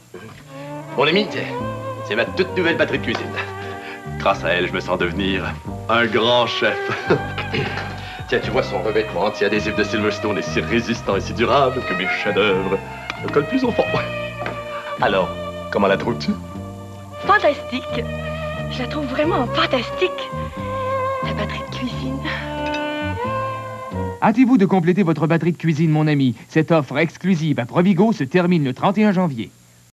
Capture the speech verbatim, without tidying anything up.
Mon ami, c'est ma toute nouvelle batterie de cuisine. Grâce à elle, je me sens devenir un grand chef. Tiens, tu vois son revêtement anti-adhésif de Silverstone est si résistant et si durable que mes chefs-d'œuvre me collent plus au fond. Alors, comment la trouves-tu? Fantastique. Je la trouve vraiment fantastique. La batterie de cuisine. Hâtez-vous de compléter votre batterie de cuisine, mon ami. Cette offre exclusive à Provigo se termine le trente et un janvier.